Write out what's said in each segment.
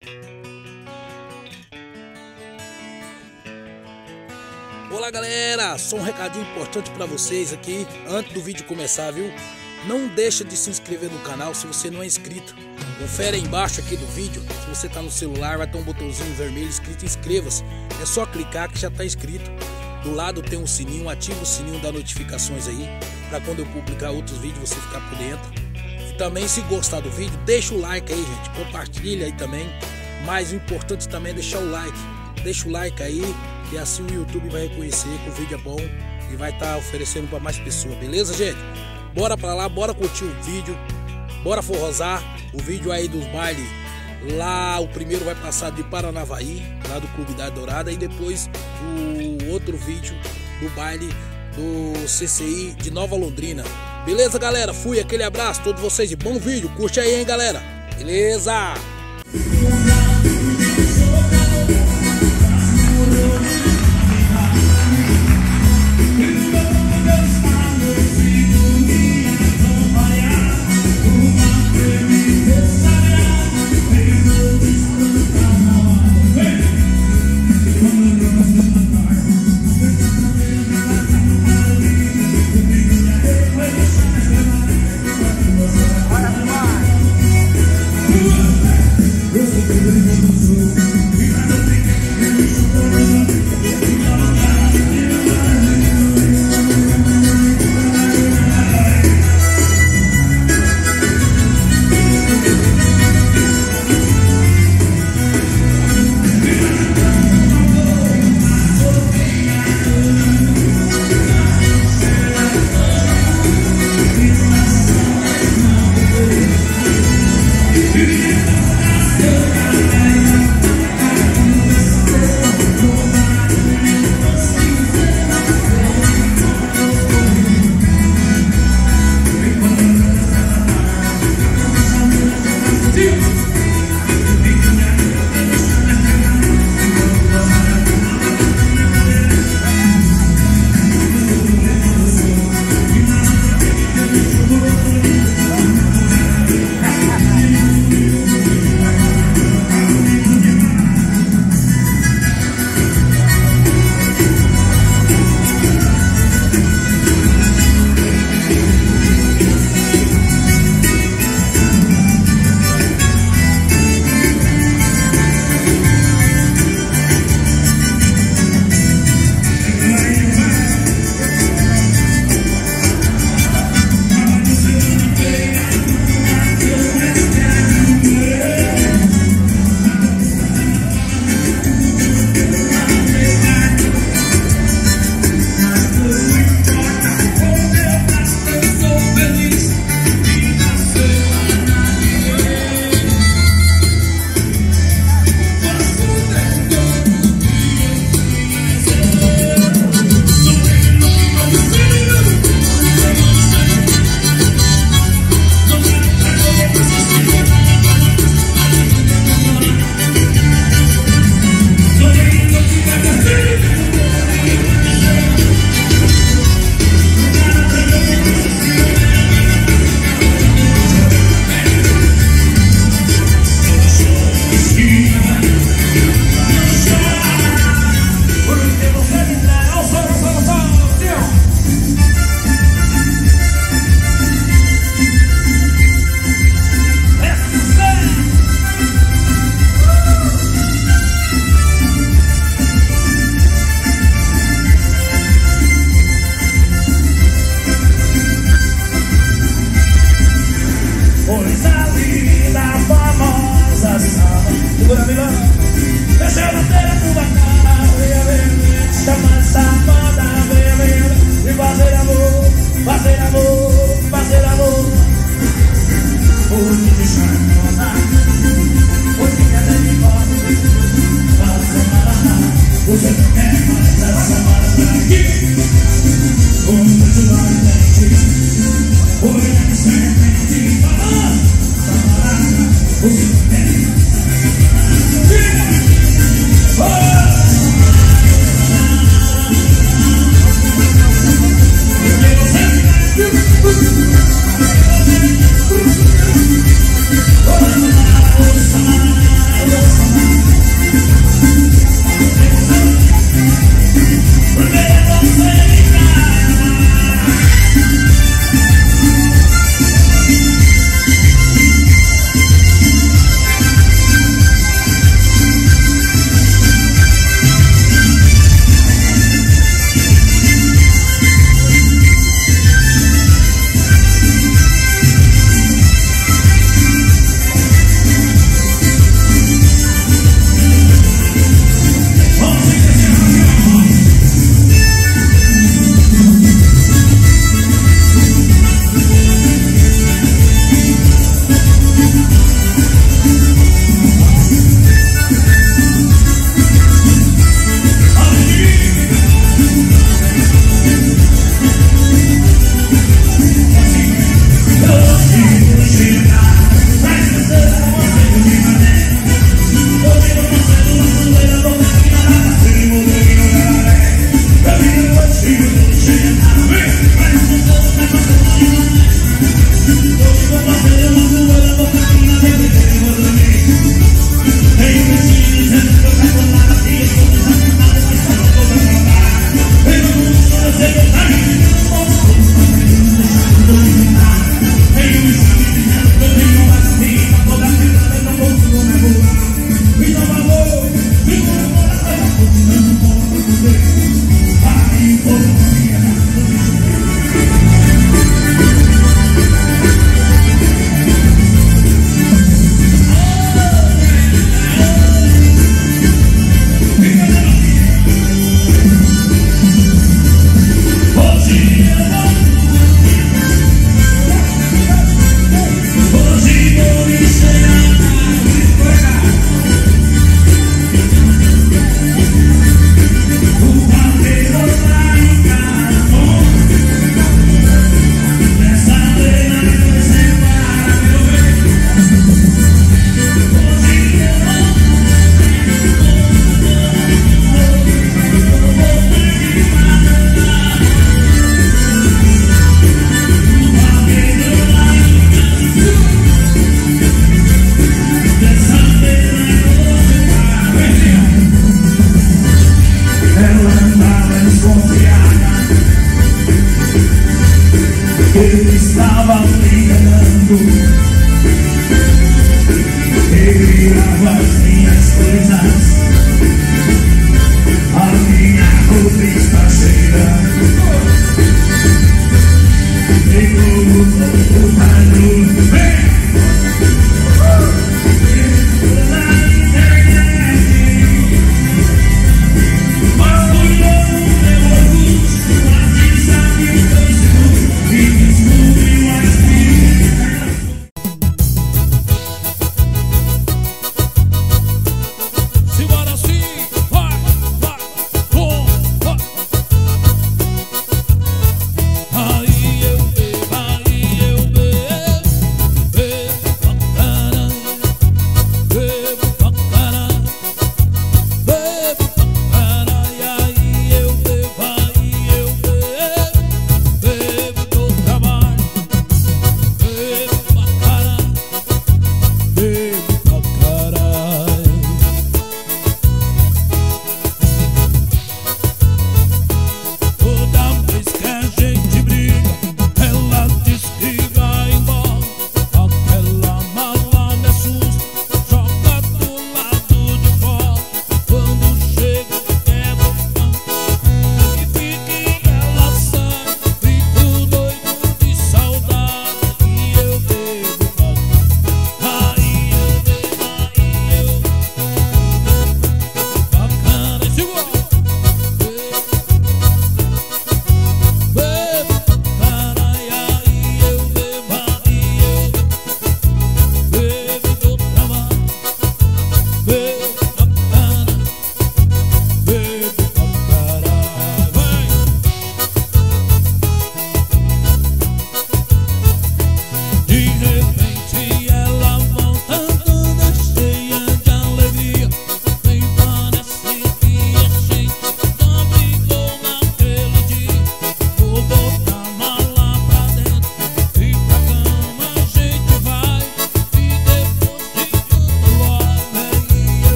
Olá galera, só um recadinho importante para vocês aqui antes do vídeo começar, viu? Não deixa de se inscrever no canal se você não é inscrito. Confere aí embaixo aqui do vídeo, se você tá no celular vai ter um botãozinho vermelho escrito inscreva-se. É só clicar que já tá inscrito. Do lado tem um sininho, ativa o sininho das notificações aí, para quando eu publicar outros vídeos você ficar por dentro. E também se gostar do vídeo, deixa o like aí gente, compartilha aí também. Mas o importante também é deixar o like. Deixa o like aí, que assim o YouTube vai reconhecer que o vídeo é bom e vai estar oferecendo para mais pessoas, beleza gente? Bora pra lá, bora curtir o vídeo, bora forrosar o vídeo aí dos bailes. Lá o primeiro vai passar de Paranavaí, lá do Clube da Dourada, e depois o outro vídeo do baile do CCI de Nova Londrina. Beleza galera? Fui, aquele abraço a todos vocês e bom vídeo, curte aí hein galera? Beleza?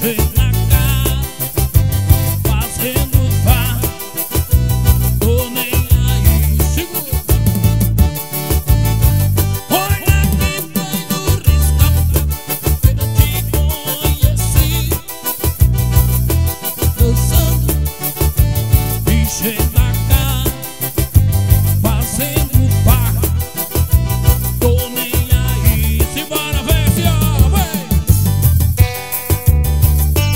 vem pra cá, fazendo farra, tô nem aí. Segura. Olha quem foi no risco, eu te conheci, dançando, enchendo a cara, fazendo farra, tô nem aí. Simbora, vem, senhor, vem.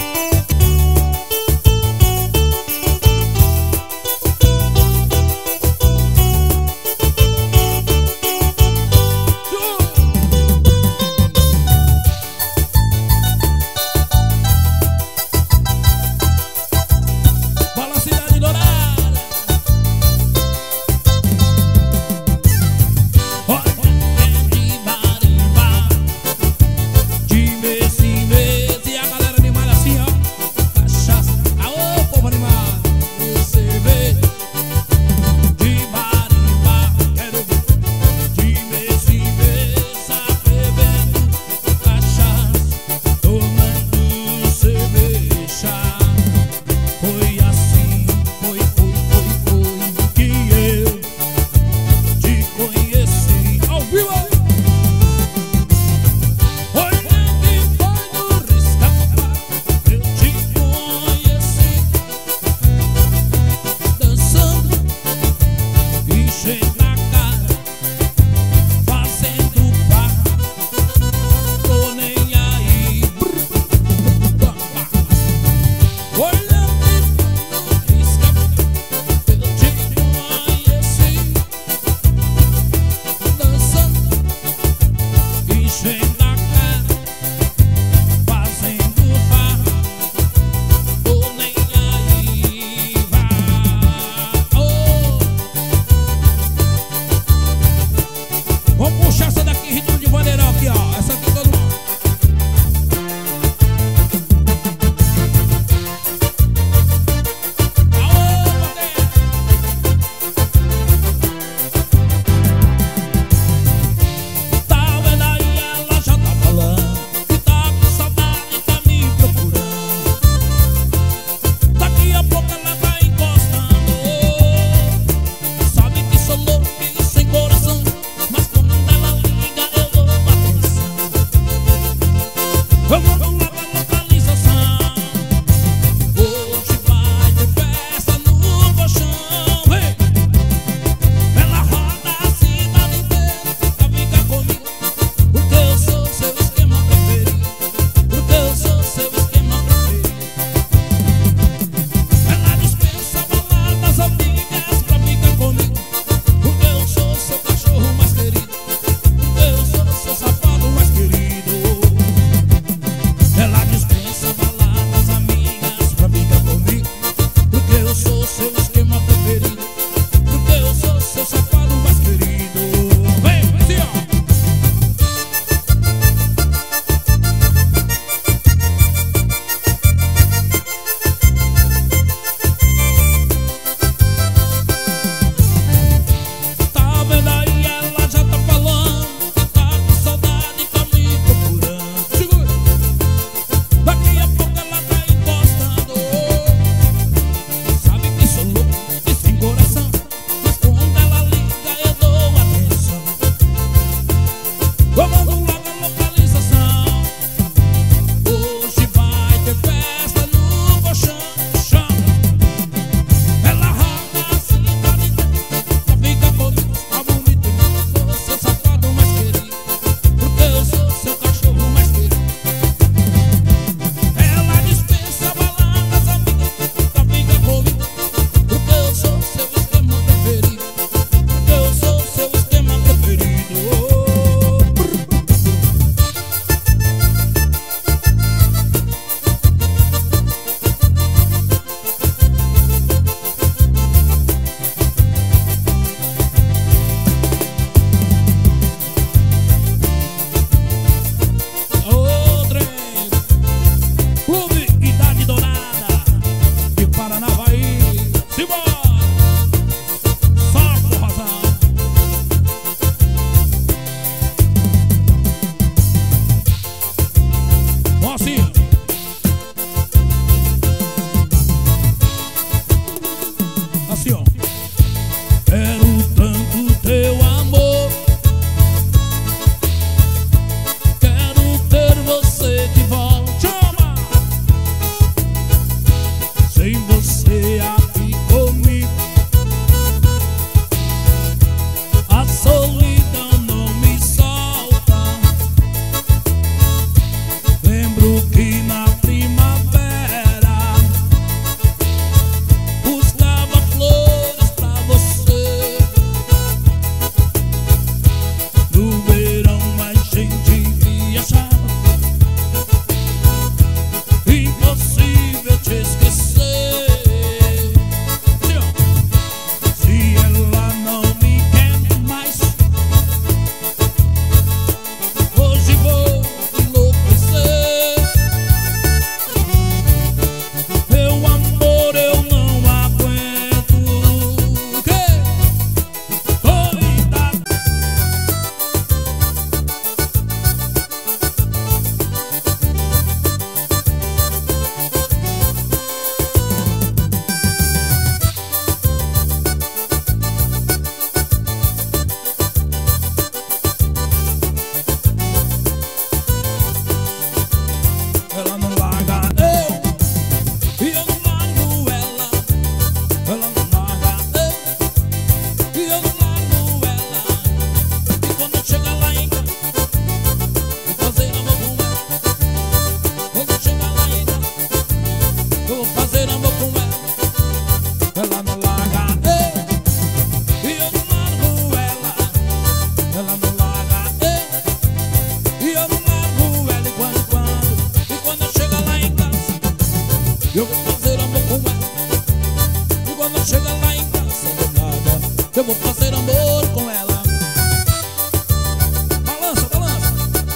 eu vou fazer amor com ela. E quando chega lá em casa do nada, eu vou fazer amor com ela. Balança, balança.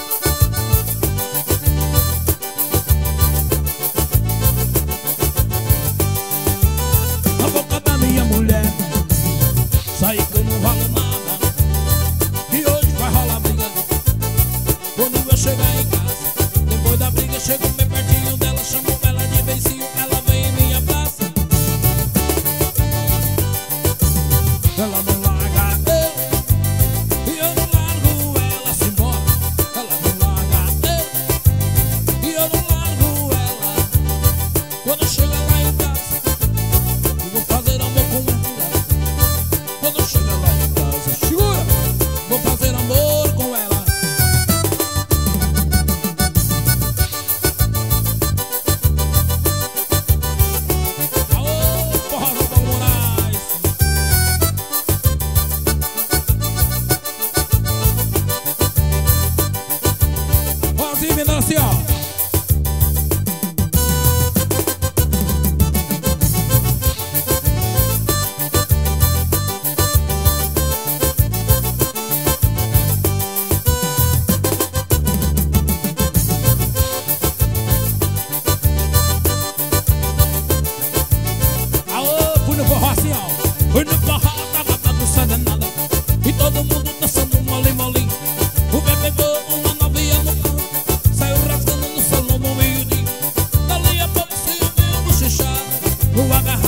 A boca da minha mulher, sai que eu não valo nada, e hoje vai rolar briga. Quando eu chegar em casa, depois da briga, chego bem pertinho dela, chamo ela de beicinho, ela vem em minha praça. Ela não larga eu, e eu não largo ela, se embora. Ela não larga eu, e eu não largo ela. Quando chega lá em casa, eu vou fazer amor com ela. Quando chega lá em casa, segura, vou fazer amor com ela. Assim, ó. Aô, fui no forró assim, ó. Fui no forró, tava bagunçando nada, e todo mundo dançando molim, molim. O pé pegou uma novinha no carro, saiu rasgando no salão no meio-dia. Dali a pouco se ouviu bochechar, o agarrado